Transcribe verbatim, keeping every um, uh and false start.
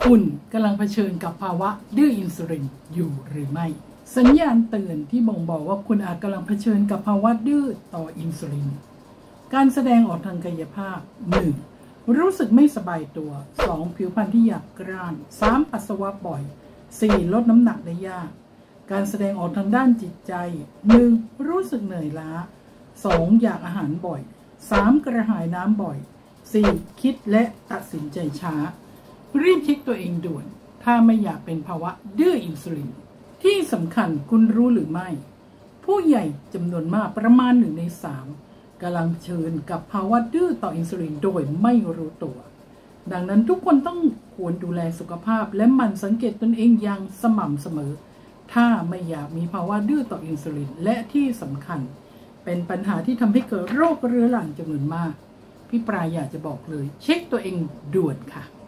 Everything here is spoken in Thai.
คุณกำลังเผชิญกับภาวะดื้ออินซูลินอยู่หรือไม่สัญญาณเตือนที่บ่งบอกว่าคุณอาจกำลังเผชิญกับภาวะดื้อต่ออินซูลินการแสดงออกทางกายภาพ หนึ่ง รู้สึกไม่สบายตัว สอง ผิวพรรณที่หยาบกร้าน สาม ปัสสาวะบ่อย สี่ ลดน้ำหนักได้ยากการแสดงออกทางด้านจิตใจ หนึ่ง รู้สึกเหนื่อยล้า สอง อยากอาหารบ่อย สาม กระหายน้ำบ่อย สี่ คิดและตัดสินใจช้ารีบเช็คตัวเองด่วนถ้าไม่อยากเป็นภาวะดื้ออินซูลินที่สำคัญคุณรู้หรือไม่ผู้ใหญ่จำนวนมากประมาณหนึ่งในสามกำลังเผชิญกับภาวะดื้อต่ออินซูลินโดยไม่รู้ตัวดังนั้นทุกคนต้องควรดูแลสุขภาพและหมั่นสังเกตตนเองอย่างสม่ำเสมอถ้าไม่อยากมีภาวะดื้อต่ออินซูลินและที่สำคัญเป็นปัญหาที่ทำให้เกิดโรคเรื้อรังจำนวนมากพี่ปลายอยากจะบอกเลยเช็คตัวเองด่วนค่ะ